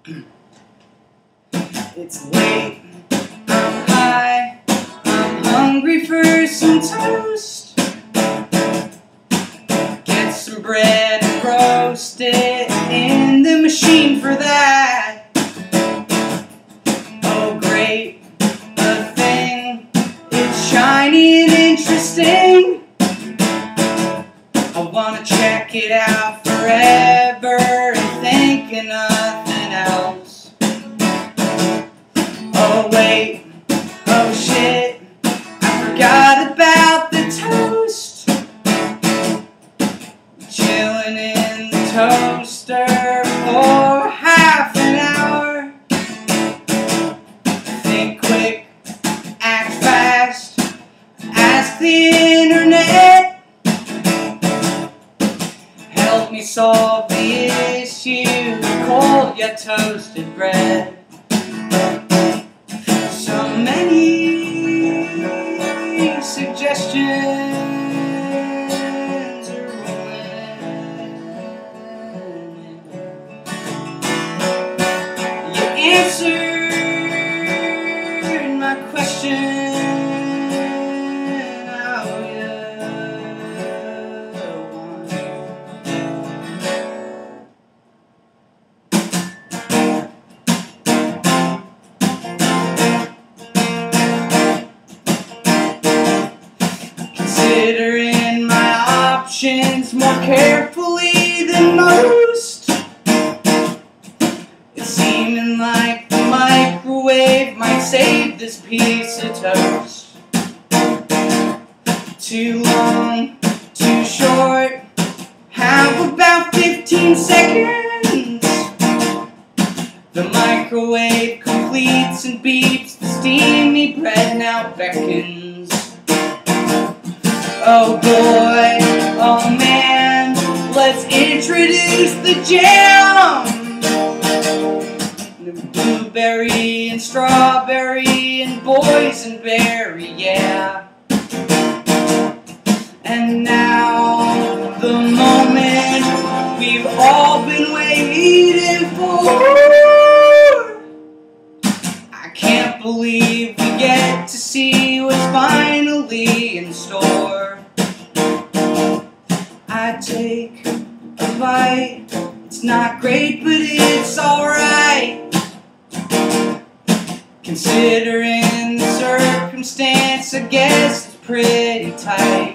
It's late, I'm high, I'm hungry for some toast. Get some bread and roast it in the machine for that. Oh great, a thing, it's shiny and interesting. I wanna check it out forever and think of nothing else. Oh wait, oh shit, I forgot about the toast. Chilling in the toaster for half an hour. Think quick, act fast, ask the internet. Help me solve the issue, cold yet toasted bread. So many suggestions are rolling. You answered my question. How you want. Considering my options more carefully than most, it's seeming like the microwave might save this piece of toast. Too long, too short, how about 15 seconds? The microwave completes and beeps, the steamy bread now beckons. Oh boy, oh man, let's introduce the jam. The blueberry and strawberry and boysenberry, yeah. And now, the moment we've all been waiting for. I can't believe we get to see what's finally in store. I take a bite, it's not great but it's alright. Considering the circumstance, I guess it's pretty tight.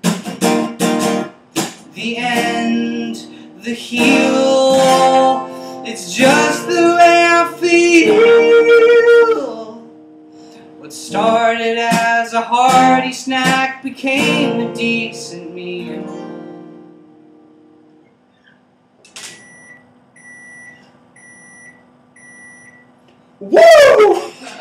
The end, the heel, it's just the way I feel. What started as a hearty snack became a decent meal. Woo!